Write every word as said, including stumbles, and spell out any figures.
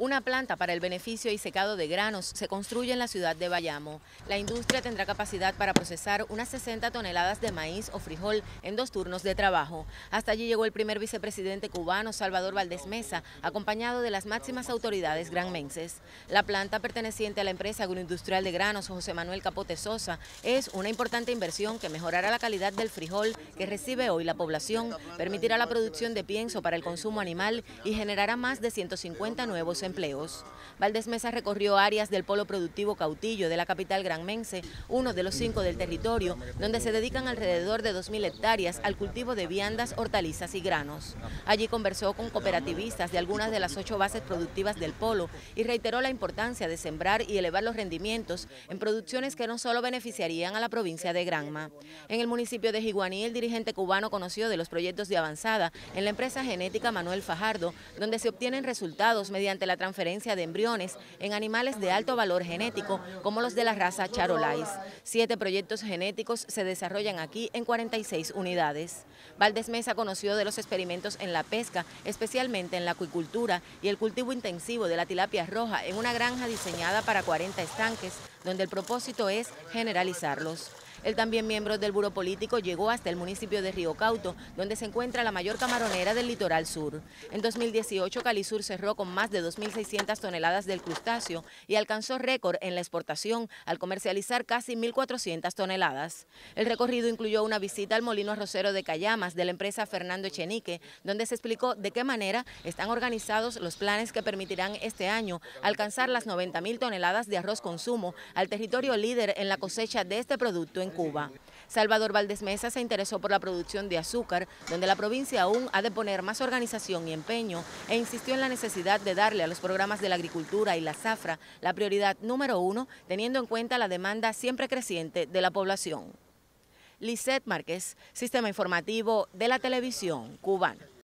Una planta para el beneficio y secado de granos se construye en la ciudad de Bayamo. La industria tendrá capacidad para procesar unas sesenta toneladas de maíz o frijol en dos turnos de trabajo. Hasta allí llegó el primer vicepresidente cubano, Salvador Valdés Mesa, acompañado de las máximas autoridades granmenses. La planta, perteneciente a la empresa agroindustrial de granos José Manuel Capote Sosa, es una importante inversión que mejorará la calidad del frijol que recibe hoy la población, permitirá la producción de pienso para el consumo animal y generará más de ciento cincuenta nuevos empleos. empleos. Valdés Mesa recorrió áreas del polo productivo Cautillo de la capital granmense, uno de los cinco del territorio, donde se dedican alrededor de dos mil hectáreas al cultivo de viandas, hortalizas y granos. Allí conversó con cooperativistas de algunas de las ocho bases productivas del polo y reiteró la importancia de sembrar y elevar los rendimientos en producciones que no solo beneficiarían a la provincia de Granma. En el municipio de Jiguaní, el dirigente cubano conoció de los proyectos de avanzada en la empresa genética Manuel Fajardo, donde se obtienen resultados mediante la transferencia de embriones en animales de alto valor genético, como los de la raza Charolais. Siete proyectos genéticos se desarrollan aquí en cuarenta y seis unidades. Valdés Mesa conoció de los experimentos en la pesca, especialmente en la acuicultura y el cultivo intensivo de la tilapia roja en una granja diseñada para cuarenta estanques, donde el propósito es generalizarlos. El también miembro del Buró Político llegó hasta el municipio de Río Cauto, donde se encuentra la mayor camaronera del litoral sur. En dos mil dieciocho, Calisur cerró con más de dos mil seiscientas toneladas del crustáceo y alcanzó récord en la exportación al comercializar casi mil cuatrocientas toneladas. El recorrido incluyó una visita al molino arrocero de Cayamas de la empresa Fernando Echenique, donde se explicó de qué manera están organizados los planes que permitirán este año alcanzar las noventa mil toneladas de arroz consumo al territorio líder en la cosecha de este producto en Cuba. Salvador Valdés Mesa se interesó por la producción de azúcar, donde la provincia aún ha de poner más organización y empeño, e insistió en la necesidad de darle a los programas de la agricultura y la zafra la prioridad número uno, teniendo en cuenta la demanda siempre creciente de la población. Lisette Márquez, Sistema Informativo de la Televisión Cubana.